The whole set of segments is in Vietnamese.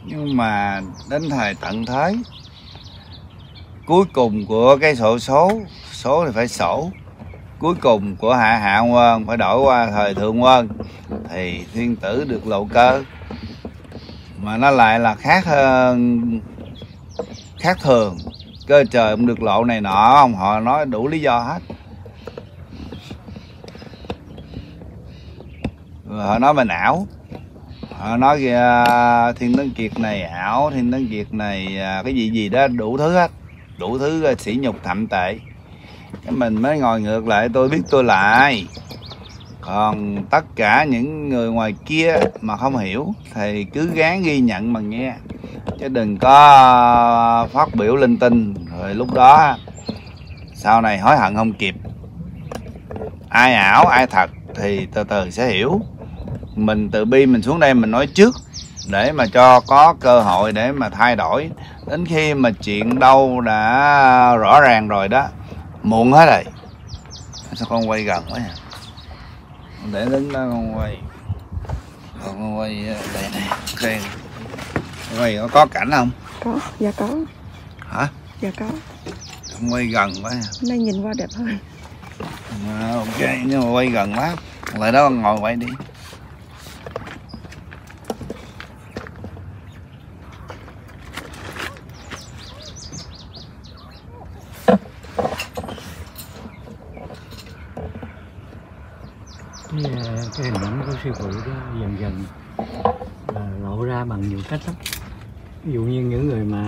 Nhưng mà đến thời tận thế, cuối cùng của cái số thì phải sổ, cuối cùng của hạ quân phải đổi qua thời thượng quân, thì thiên tử được lộ cơ. Mà nó lại là khác thường, cơ trời không được lộ này nọ không, họ nói đủ lý do hết. Rồi họ nói mình ảo, họ nói Thiên Tấn Kiệt này ảo, Thiên Tấn Kiệt này cái gì đó, đủ thứ hết, đủ thứ sỉ nhục thậm tệ. Cái mình mới ngồi ngược lại, tôi biết tôi lại. Còn tất cả những người ngoài kia mà không hiểu thì cứ gán ghi nhận mà nghe, chứ đừng có phát biểu linh tinh, rồi lúc đó sau này hối hận không kịp. Ai ảo ai thật thì từ từ sẽ hiểu. Mình từ bi mình xuống đây mình nói trước, để mà cho có cơ hội để mà thay đổi. Đến khi mà chuyện đâu đã rõ ràng rồi đó, muộn hết rồi. Sao con quay gần quá à? Để đứng đó con quay. Con quay đây này. Okay. Quay có cảnh không? Có, dạ có. Hả? Dạ có. Con quay gần quá à. Nay nhìn qua đẹp hơn. Ok, nhưng mà quay gần quá. Lại đó ngồi quay đi. Cái hình ảnh của sư phụ đó dần dần là lộ ra bằng nhiều cách lắm. Ví dụ như những người mà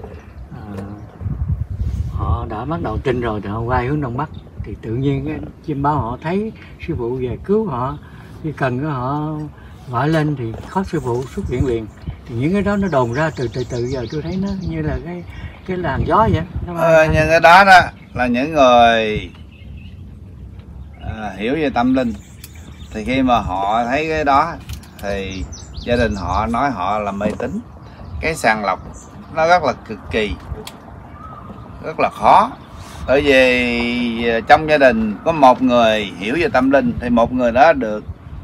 họ đã bắt đầu trinh rồi thì họ quay hướng đông bắc, thì tự nhiên cái chim bao họ thấy sư phụ về cứu họ, khi cần đó họ gọi lên thì có sư phụ xuất hiện liền. Thì những cái đó nó đồn ra từ giờ tôi thấy nó như là cái làn gió vậy. Nhưng cái đó là những người hiểu về tâm linh, thì khi mà họ thấy cái đó thì gia đình họ nói họ là mê tín. Cái sàng lọc nó rất là cực kỳ, rất là khó. Bởi vì trong gia đình có một người hiểu về tâm linh thì một người đó được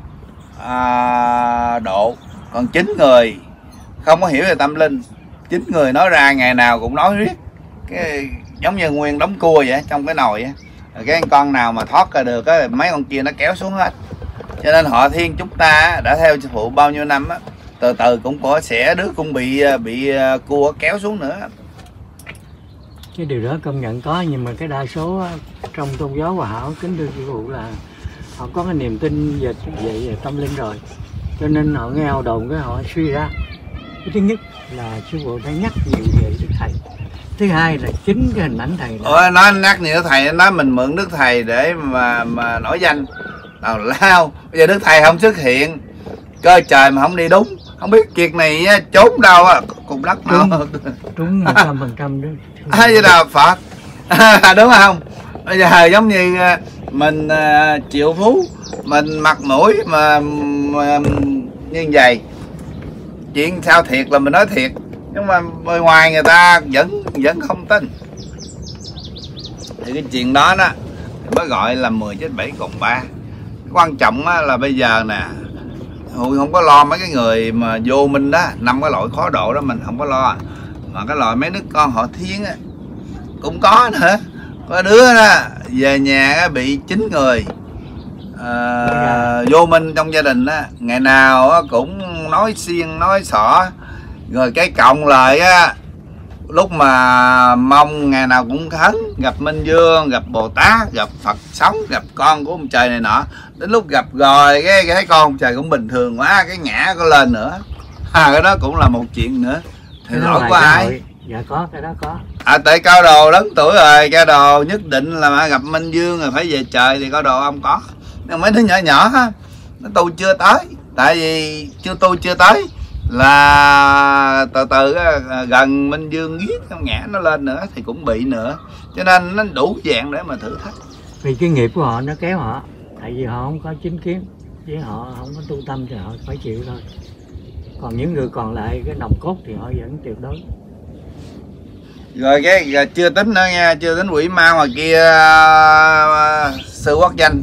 độ, còn 9 người không có hiểu về tâm linh, 9 người nói ra ngày nào cũng nói riết, cái giống như nguyên đống cua vậy trong cái nồi á. Cái con nào mà thoát ra được á, mấy con kia nó kéo xuống hết. Cho nên họ Thiên chúng ta đã theo sư phụ bao nhiêu năm á, từ từ cũng có sẽ đứa cũng bị cua kéo xuống nữa. Cái điều đó công nhận có, nhưng mà cái đa số trong tôn giáo Hòa Hảo kính thưa sư phụ là họ có cái niềm tin về tâm linh rồi, cho nên họ nghe đồn cái họ suy ra. Cái thứ nhất là sư phụ phải nhắc nhiều về Đức Thầy, thứ hai là chính cái hình ảnh thầy đó. Nói nhắc nhiều thầy, nói mình mượn Đức Thầy để mà nổi danh nào lao. Bây giờ Đức Thầy không xuất hiện, cơ trời mà không đi đúng, không biết việc này trốn đâu á, cục đất nào trúng 100% đó. Vậy là Phật đúng không? Bây giờ giống như mình triệu phú, mình mặt mũi mà như vậy, chuyện sao thiệt là mình nói thiệt, nhưng mà bên ngoài người ta vẫn không tin. Thì cái chuyện đó mới gọi là 10 chết 7 còn 3. Quan trọng là bây giờ nè, Hùi không có lo mấy cái người mà vô minh đó, 5 cái loại khó độ đó mình không có lo. Mà cái loại mấy đứa con họ Thiên á cũng có nữa. Có đứa đó về nhà bị 9 người vô minh trong gia đình á, ngày nào cũng nói xiên nói xỏ, rồi cái cộng lại á, lúc mà mong ngày nào cũng khấn, gặp Minh Vương, gặp Bồ Tát, gặp Phật sống, gặp con của ông trời này nọ. Đến lúc gặp rồi cái thấy con ông trời cũng bình thường quá, cái ngã có lên nữa. Cái đó cũng là một chuyện nữa. Thì lỗi của ai? Dạ có, cái đó có. Tại cao đồ lớn tuổi rồi, cao đồ nhất định là gặp Minh Vương rồi phải về trời, thì cao đồ không có. Nhưng mấy đứa nhỏ nhỏ nó tu chưa tới, tại vì chưa tới là từ từ gần Minh Vương giết ngã nó lên nữa thì cũng bị nữa. Cho nên nó đủ dạng để mà thử thách. Vì cái nghiệp của họ nó kéo họ, tại vì họ không có chính kiến, với họ không có tu tâm thì họ phải chịu thôi. Còn những người còn lại cái nòng cốt thì họ vẫn tuyệt đối. Rồi cái chưa tính nữa nha, chưa tính quỷ ma ngoài kia sư quốc danh.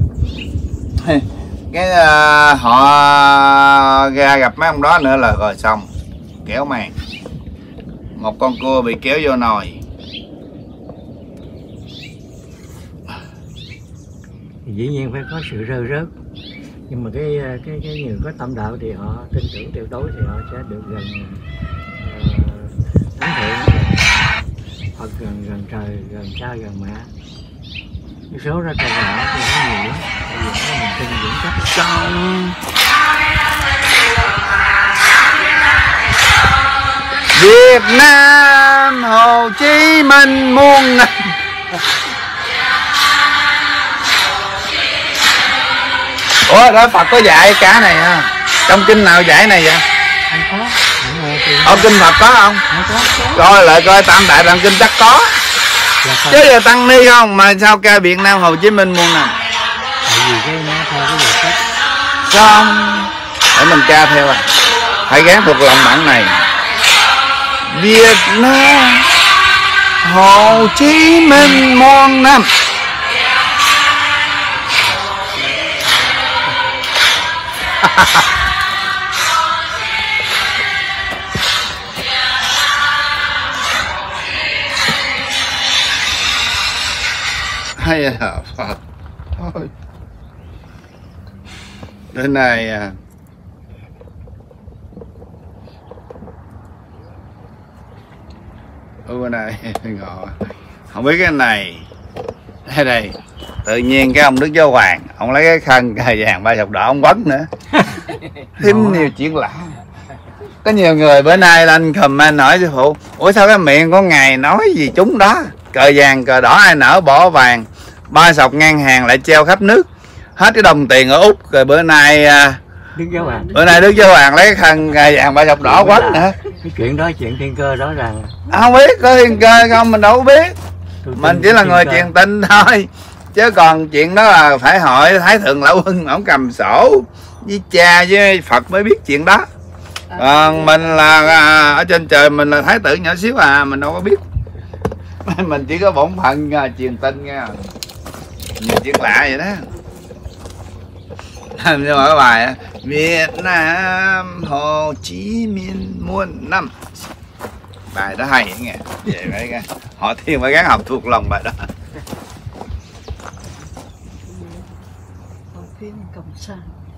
Cái họ ra gặp mấy ông đó nữa là rồi xong. kéo màn. Một con cua bị kéo vô nồi. Dĩ nhiên phải có sự rơ rớt, nhưng mà cái người có tâm đạo thì họ tin tưởng tuyệt đối thì họ sẽ được gần thánh thượng, hoặc gần trời, gần cha, gần mẹ. Cái số ra cầu họ thì nó nhiều lắm, tại vì nó mình tin vững chắc. Trong Việt Nam Hồ Chí Minh muôn năm. Ủa đó Phật có dạy cá này ha? Trong kinh nào dạy này vậy? Không có. Ở kinh Phật có không? Coi lại coi Tam Đại Tạng Kinh chắc có. Chứ giờ tăng ni không mà sao ca Việt Nam Hồ Chí Minh muôn năm? Tại vì cái nó theo cái luật cách. Không. Để mình ca theo à. Phải gán thuộc lòng bản này. Việt Nam Hồ Chí Minh muôn năm. Hay là Phật thôi. Bên này ở bên này ngọ không biết cái này đây đây tự nhiên cái ông Đức Giáo Hoàng ông lấy cái khăn cài vàng ba sọc đỏ ông quấn nữa. Thêm nhiều chuyện lạ. Có nhiều người bữa nay lên comment hỏi sư phụ, ủa sao cái miệng có ngày nói gì chúng đó, cờ vàng cờ đỏ ai nở bỏ vàng, ba sọc ngang hàng lại treo khắp nước, hết cái đồng tiền ở Úc. Rồi bữa nay Đức Giáo Hoàng, bữa nay Đức Giáo Hoàng lấy cái khăn cài vàng ba sọc đỏ quấn nữa. cái chuyện đó chuyện thiên cơ rõ ràng. Không biết có thiên cơ không mình đâu có biết, mình chỉ là người truyền tin thôi, chứ còn chuyện đó là phải hỏi Thái Thượng Lão Quân, ổng cầm sổ với cha với Phật mới biết chuyện đó. Còn mình là ở trên trời, mình là thái tử nhỏ xíu à, mình đâu có biết. Mình chỉ có bổn phận truyền tin nha, nhiều chuyện lạ vậy đó. Nhưng mà cái bài Việt Nam Hồ Chí Minh muôn năm, bài đó hay nghe, vậy phải nghe. Họ Thiên phải gắng học thuộc lòng bài đó. Cộng sản.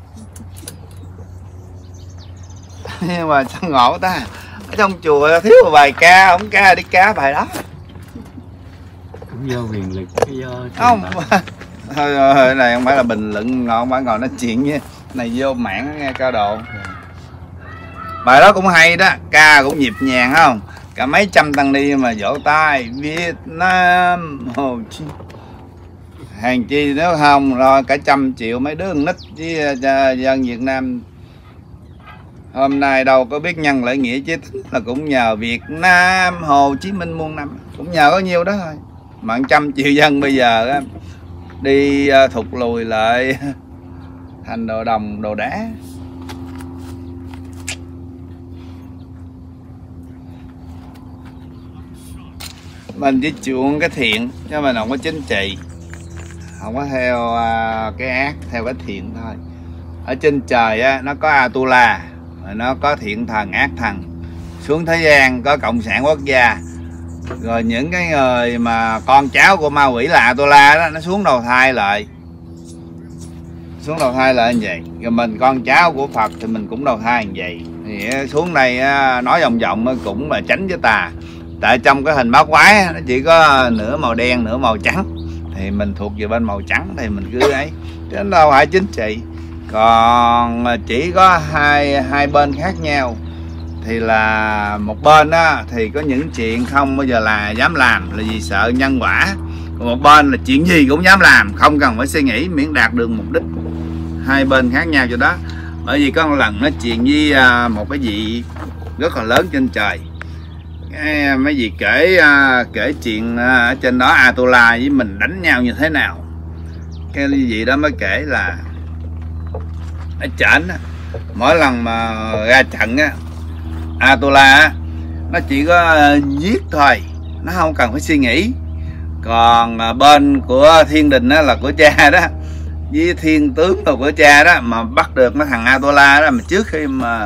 Nhưng mà sao ngộ ta, ở trong chùa thiếu một bài ca, không ca đi ca bài đó. Cũng do quyền lực, do Không thôi này không phải là bình luận, không phải ngồi nói chuyện với này vô mạng nghe cao độ. Bài đó cũng hay đó, ca cũng nhịp nhàng không, cả mấy trăm tăng ni mà vỗ tay Việt Nam Hồ Chí. Hàng chi nếu không rồi cả 100 triệu mấy đứa nít với dân Việt Nam hôm nay đâu có biết nhân lễ nghĩa chứ, là cũng nhờ Việt Nam Hồ Chí Minh muôn năm, cũng nhờ có nhiêu đó thôi. Mà 100 triệu dân bây giờ á, đi thụt lùi lại thành đồ đồng đồ đá. Mình chỉ chuộng cái thiện chứ mình không có chính trị, không có theo cái ác, theo cái thiện thôi. Ở trên trời á, nó có Atula, nó có thiện thần ác thần. Xuống thế gian có cộng sản quốc gia, rồi những cái người mà con cháu của ma quỷ là Atula đó, nó xuống đầu thai lại, xuống đầu thai lại như vậy. Rồi mình con cháu của Phật thì mình cũng đầu thai như vậy. Thì xuống đây nói vòng vòng cũng là tránh với tà. Tại trong cái hình bát quái nó chỉ có nửa màu đen nửa màu trắng, thì mình thuộc về bên màu trắng thì mình cứ ấy, chứ nó đâu phải chính trị. Còn chỉ có hai bên khác nhau, thì là một bên á thì có những chuyện không bao giờ là dám làm, là vì sợ nhân quả. Còn một bên là chuyện gì cũng dám làm, không cần phải suy nghĩ, miễn đạt được mục đích. Hai bên khác nhau cho đó. Bởi vì có một lần nói chuyện với một cái vị rất là lớn trên trời, mấy vị kể chuyện ở trên đó Atula với mình đánh nhau như thế nào. Cái vị đó mới kể là ở trển mỗi lần mà ra trận á, Atula á, nó chỉ có giết thôi, nó không cần phải suy nghĩ. Còn bên của thiên đình á, là của cha đó, với thiên tướng là của cha đó, mà bắt được cái thằng Atula đó, mà trước khi mà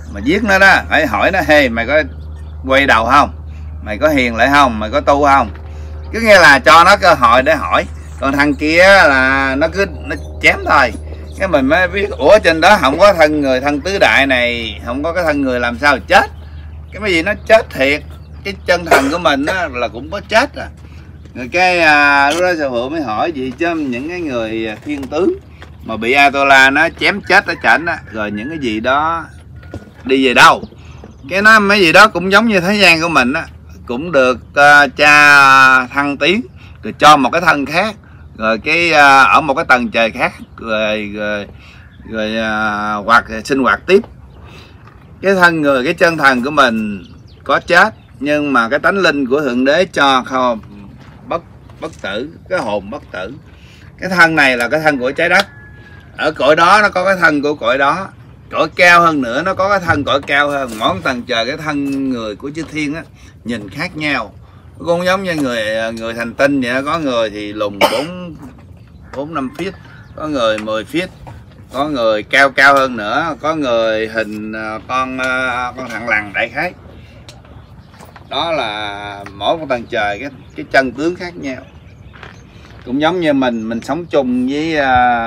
mà giết nó đó phải hỏi nó: hey, mày có quay đầu không, mày có hiền lại không, mày có tu không, cứ nghe là cho nó cơ hội để hỏi. Còn thằng kia là nó cứ nó chém thôi, cái mình mới biết ủa trên đó không có thân người, thân tứ đại này không có cái thân người làm sao chết. Cái gì nó chết thiệt, cái chân thần của mình á, là cũng có chết à. Rồi cái lúc đó Sư Phụ mới hỏi gì chứ những cái người thiên tướng mà bị Atola nó chém chết ở trển á, rồi những cái gì đó đi về đâu. Cái nó mấy gì đó cũng giống như thế gian của mình á, cũng được cha thăng tiến rồi cho một cái thân khác, rồi cái ở một cái tầng trời khác, rồi hoạt sinh hoạt tiếp. Cái thân người, cái chân thần của mình có chết, nhưng mà cái tánh linh của Thượng Đế cho không bất tử, cái hồn bất tử. Cái thân này là cái thân của trái đất, ở cõi đó nó có cái thân của cõi đó, cõi cao hơn nữa nó có cái thân cõi cao hơn. Mỗi tầng trời cái thân người của chư thiên á nhìn khác nhau, cũng giống như người thành tinh vậy đó. Có người thì lùn 4-5 feet, có người 10 feet, có người cao hơn nữa, có người hình con thằng lằn đại khái. Đó là mỗi một tầng trời cái chân tướng khác nhau. Cũng giống như mình sống chung với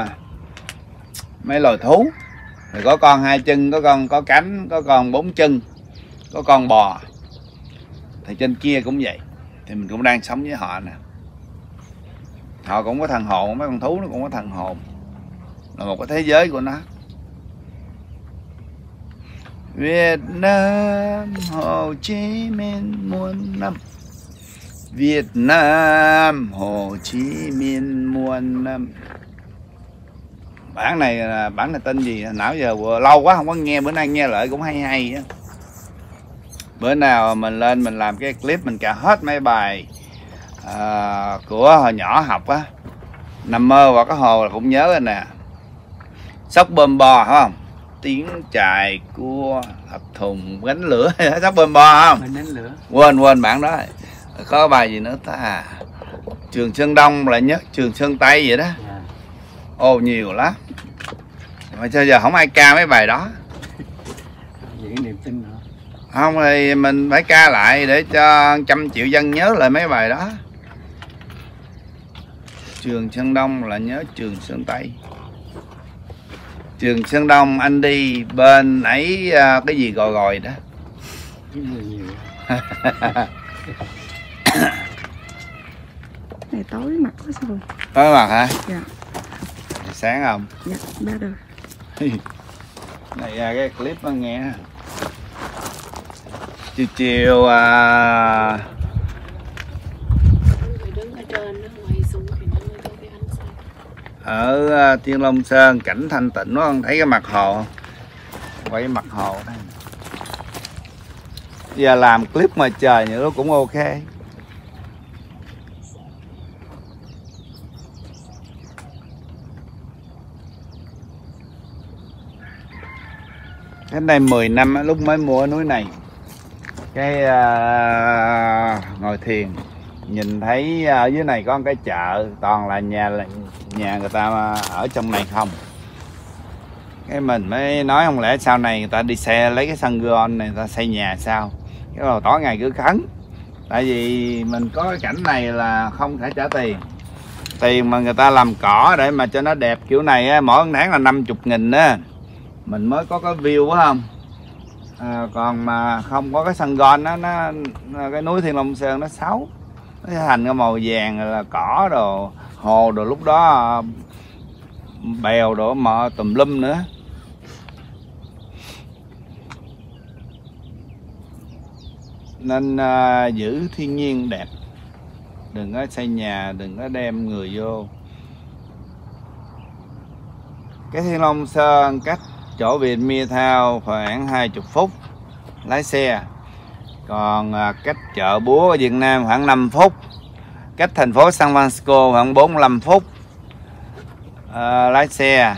mấy loài thú, thì có con 2 chân, có con có cánh, có con 4 chân, có con bò. Thì trên kia cũng vậy, thì mình cũng đang sống với họ nè. Họ cũng có thần hồn, mấy con thú nó cũng có thần hồn, là một cái thế giới của nó. Việt Nam Hồ Chí Minh muôn năm, Việt Nam Hồ Chí Minh muôn năm. Bản này tên gì nào giờ lâu quá không có nghe, bữa nay nghe lại cũng hay á. Bữa nào mình lên mình làm cái clip mình cà hết mấy bài của hồi nhỏ học á. Nằm mơ vào cái hồ là cũng nhớ rồi nè. Sóc bơm bò phải không? Tiếng chài cua thập thùng gánh lửa. Sóc bơm bò không? Mình đánh lửa. Quên bản đó. Có bài gì nữa ta? Trường Sơn Đông là nhất Trường Sơn Tây vậy đó. Ồ nhiều lắm. Mà sao giờ không ai ca mấy bài đó? Vậy niềm tin hả? Không thì mình phải ca lại để cho 100 triệu dân nhớ lại mấy bài đó. Trường Sơn Đông là nhớ Trường Sơn Tây. Trường Sơn Đông anh đi bên ấy cái gì gòi đó. Nhiều. Này tối mặt quá Sư Phụ. Tối mặt hả? Dạ. Sáng không? Dạ, ba đời. Này cái clip nó nghe. Chiều ở Thiên Long Sơn cảnh thanh tịnh nó không thấy cái mặt hồ không? Quay cái mặt hồ đây. Giờ làm clip ngoài trời nữa nó cũng ok. Cái này 10 năm lúc mới mua núi này, cái ngồi thiền nhìn thấy ở dưới này có một cái chợ, toàn là nhà người ta ở trong này không. Cái mình mới nói không lẽ sau này người ta đi xe lấy cái sân gôn này người ta xây nhà sao. Cái rồi tối ngày cứ khấn, tại vì mình có cái cảnh này là không thể trả tiền mà người ta làm cỏ để mà cho nó đẹp kiểu này á, mỗi tháng là 50.000 á mình mới có cái view quá không. Còn mà không có cái sân gôn đó, cái núi Thiên Long Sơn nó xấu, nó thành cái màu vàng là cỏ đồ, hồ đồ lúc đó bèo đồ mà tùm lum nữa. Nên giữ thiên nhiên đẹp, đừng có xây nhà, đừng có đem người vô. Cái Thiên Long Sơn cách chỗ Vietnamtown khoảng 20 phút lái xe, còn cách chợ búa ở Việt Nam khoảng 5 phút, cách thành phố San Francisco khoảng 45 phút lái xe,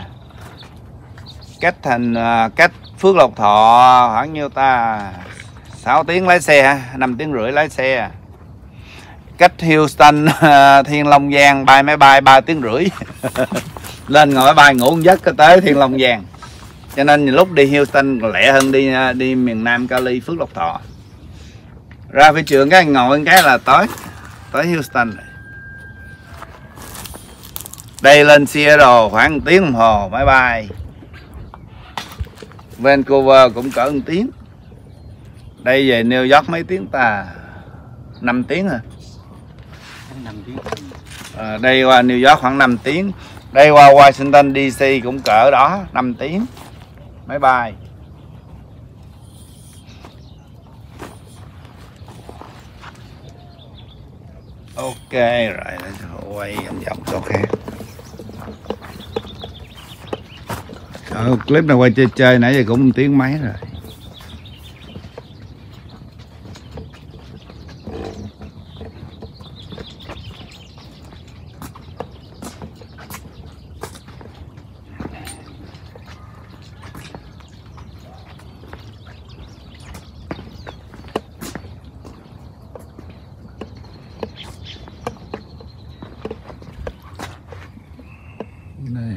cách Phước Lộc Thọ khoảng nhiêu ta, 6 tiếng lái xe, 5 tiếng rưỡi lái xe. Cách Houston Thiên Long Giang bay máy bay 3 tiếng rưỡi lên ngồi máy bay ngủ một giấc tới Thiên Long Giang. Cho nên lúc đi Houston lẹ hơn đi miền Nam Cali, Phước Lộc Thọ. Ra phi trường cái ngồi cái là tới Houston. Đây lên Seattle khoảng 1 tiếng đồng hồ máy bay. Vancouver cũng cỡ 1 tiếng. Đây về New York mấy tiếng ta? 5 tiếng à? 5 tiếng. Đây qua New York khoảng 5 tiếng. Đây qua Washington DC cũng cỡ đó 5 tiếng máy bay. Ok rồi, quay vòng chỗ khác. Clip này quay chơi nãy giờ cũng 1 tiếng mấy rồi. Đây.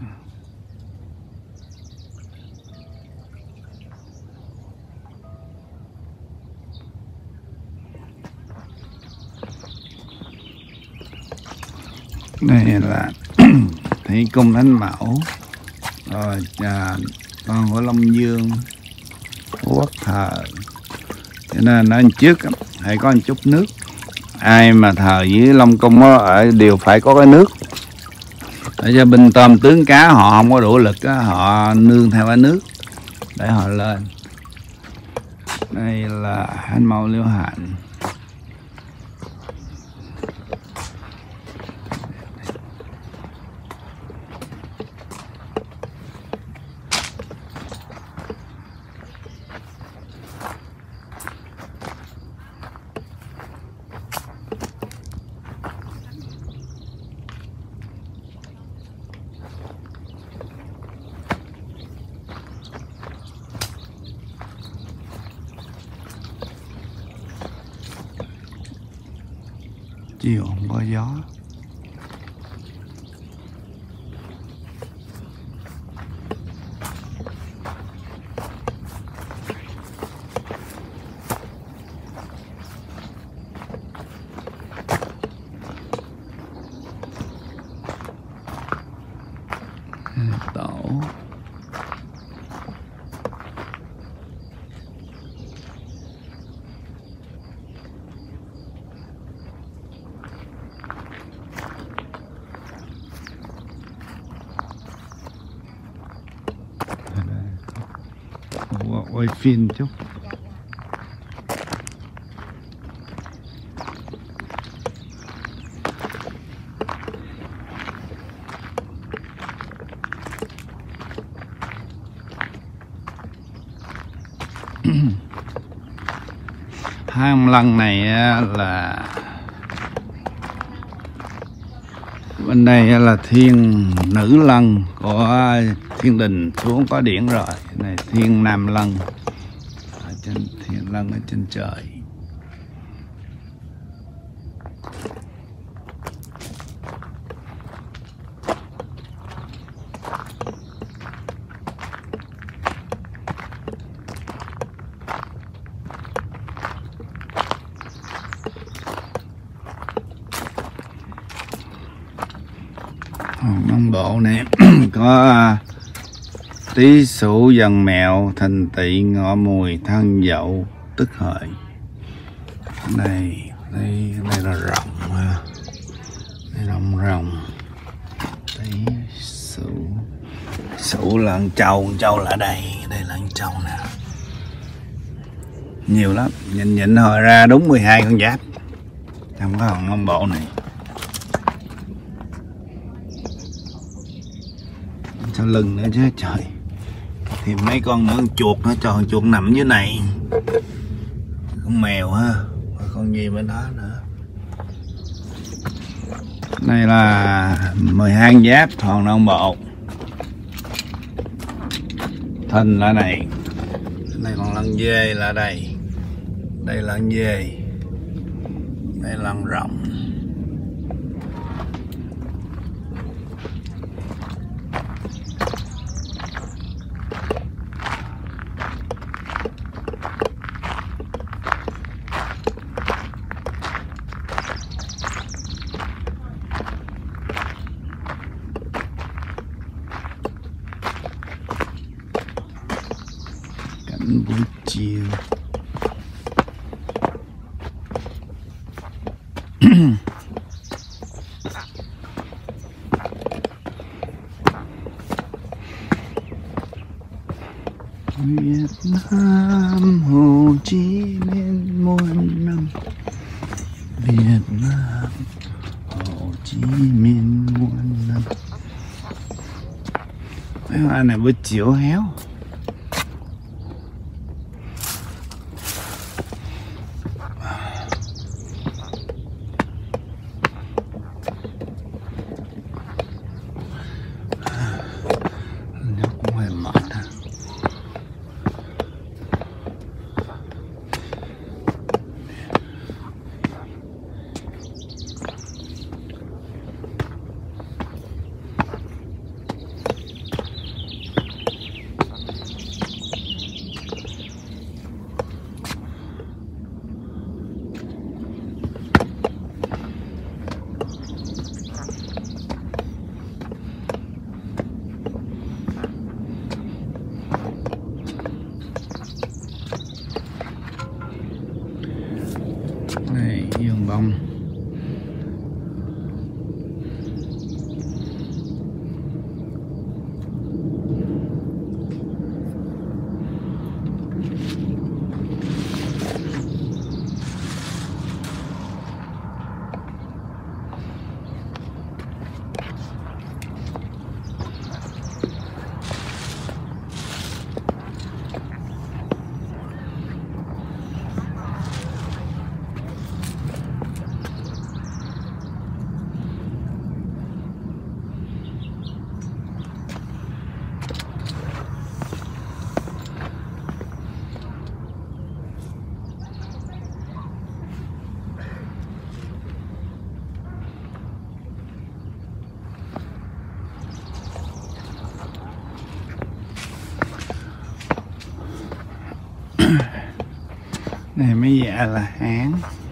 Đây là Thủy Cung Thánh Mẫu, rồi con của Long Dương Quốc thờ, cho nên ở trước phải có một chút nước. Ai mà thờ với Long Cung ở đều phải có cái nước, để cho binh tôm tướng cá họ không có đủ lực đó, họ nương theo cái nước để họ lên. Đây là Thánh Mẫu Liễu Hạnh. Chiều không có gió. Tổ quay phim chút. Hai ông lân này là bên đây là thiên nữ lân của thiên đình xuống có điển rồi. Này thiên nam lân ở trên, thiên lân ở trên trời. Nam Bộ này có Tý Sửu Dần Mẹo, Thìn Tỵ, Ngọ Mùi, Thân Dậu, Tức Hợi. Đây là rồng ha. Đây rồng. Tý Sửu. Sửu là con trâu là đây là con trâu nè. Nhiều lắm, nhìn hồi ra đúng 12 con giáp trong cái hòn Nam Bộ này. Sau lưng nữa chứ trời. Thì mấy con nữa, con chuột nữa, trời, chuột nằm dưới này. Con mèo ha, con gì bên đó nữa. Đây là 12 giáp hòn Nam Bộ. Thìn là này. Đây còn lân dê là đây. Đây là lân dê. Đây là lân rồng. Việt Nam Hồ Chí Minh muôn năm, Việt Nam Hồ Chí Minh muôn năm. Mấy hoa này buổi chiều héo. Nó cũng hơi mệt ha. Này vườn bông. Này mấy dạ là hán.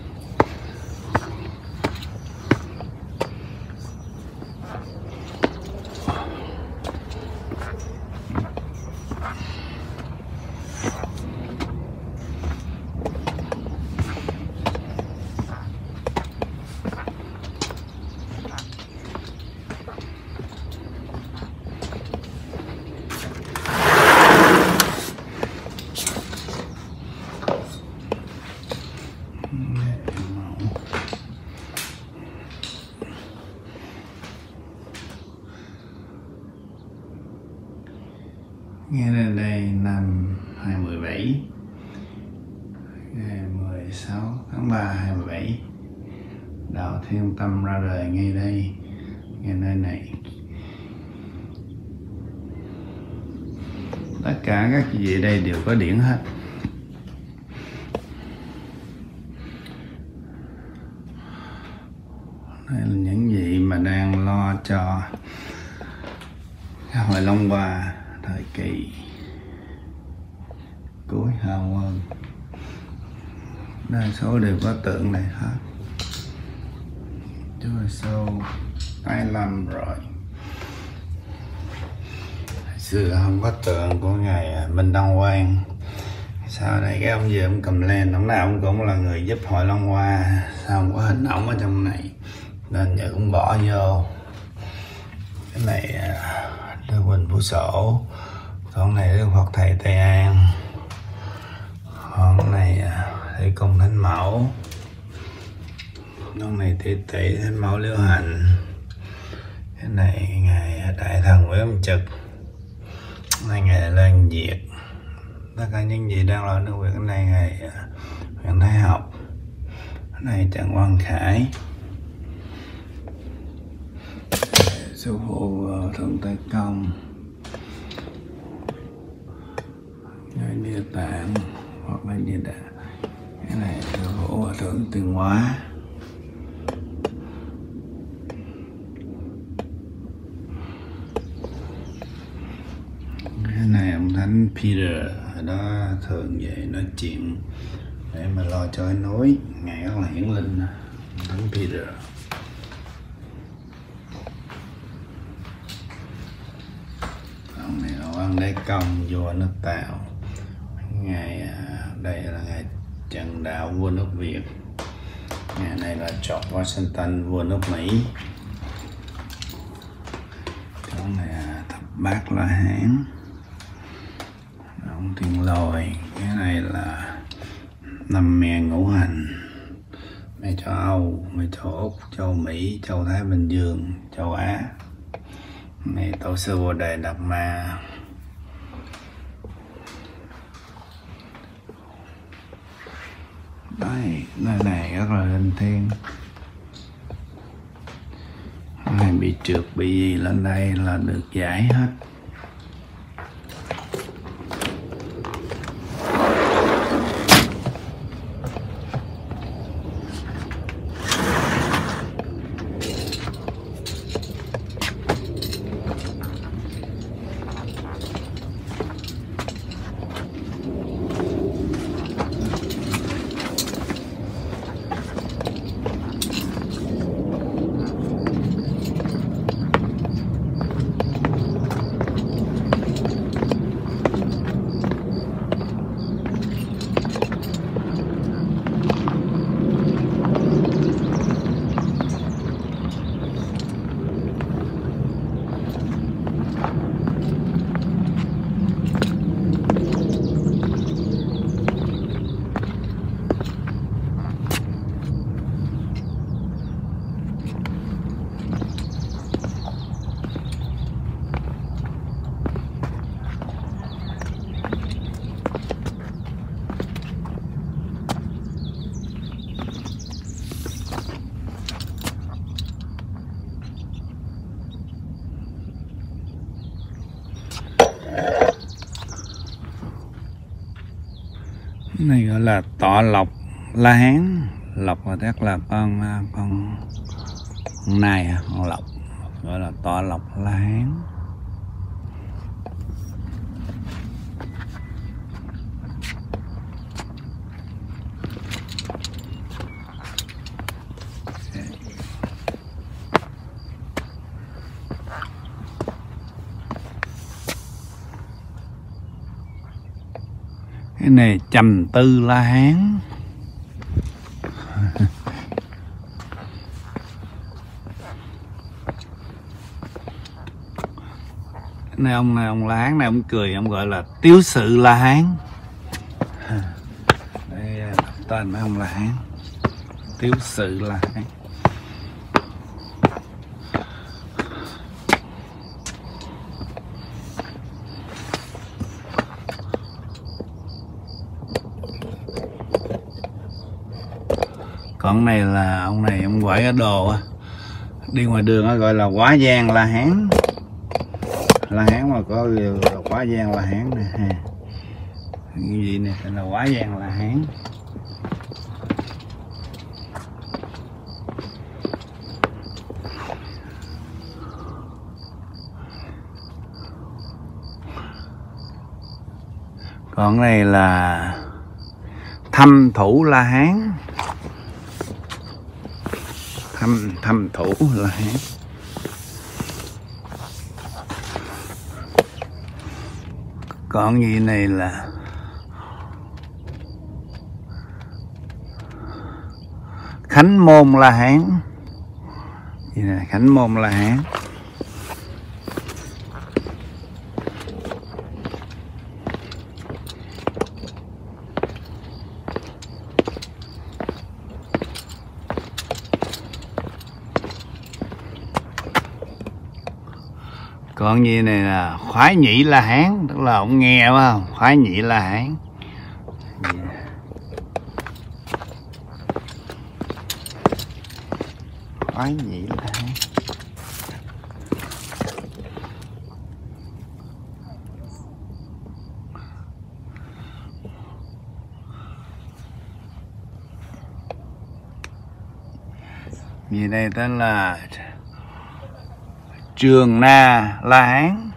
Nghe đến đây năm 2017, ngày 16 tháng 3 2017, Đạo Thiên Tâm ra đời ngay đây, ngay nơi này. Tất cả các vị ở đây đều có điển hết. Đây là những vị mà đang lo cho Hội Long Hoa thời kỳ cuối Hào Quân. Đa số đều có tượng này hết. Chúa Sâu tái lâm rồi. Hồi xưa không có tượng của ngài Minh Đăng Quang. Sau này cái ông về ông cầm lên, ông nào ông cũng là người giúp Hội Long Hoa. Sao không có hình ổng ở trong này, nên giờ cũng bỏ vô. Cái này Đức Huỳnh Phủ Sổ, con này Đức Phật Thầy Tây An, con này Thầy Cung Thánh Mẫu, con này Tỷ Tỷ Thánh Mẫu Liễu Hạnh, cái này ngài Đại Thần Nguyễn Âm Trực, này ngài Lan Diệt. Tất cả những gì đang lo nước Việt. Cái này ngài Nguyễn Thái Học, cái này Trần Quang Khải, sư phụ Thượng Tây Công, ngài Địa Tạng hoặc là Địa Đà. Cái này sư phụ Thượng Tuyên Hóa. Cái này ông Thánh Peter ở đó thường về nói chuyện để mà lo cho cái nối. Ngài rất là hiển linh, Thánh Peter. Ông này là Quan Đế Công, vua nước Tàu. Ngài đây là ngài Trần Đạo, vua nước Việt. Nhà này là George Washington vua nước Mỹ. Chỗ này là thập bát La Hán, ông Thiên Lôi. Cái này là năm mẹ ngũ hành, mẹ châu Âu, mẹ châu Úc, châu Mỹ, châu Thái Bình Dương, châu Á. Này tổ sư Bồ Đề Đạt Ma. Đây, nơi này rất là linh thiêng. Ai bị trượt bị gì lên đây là được giải hết. Cái này gọi là tọa lộc La Hán. Lộc là chắc là con nai hả? Con lộc gọi là tọa lộc La Hán. Cái này Trầm Tư La Hán. Cái này ông La Hán này ông cười, ông gọi là Tiếu Sự La Hán. Đây tên mấy ông La Hán. Tiếu Sự La Hán. Còn này là ông này ông quậy ở đồ á, đi ngoài đường nó gọi là Quá Giang La Hán. La Hán mà có Quá Giang La Hán nè ha, như vậy nè là Quá Giang La Hán. Còn này là Thâm Thủ La Hán. Thâm Thủ La Hán. Còn gì này là Khánh Môn La Hán. Gì này Khánh Môn La Hán. Còn gì này là Khoái Nhĩ La Hán, tức là ông nghe phải không? Khoái Nhĩ La Hán. Khoái Nhĩ La Hán. Gì đây tên là Trường Na La Hán.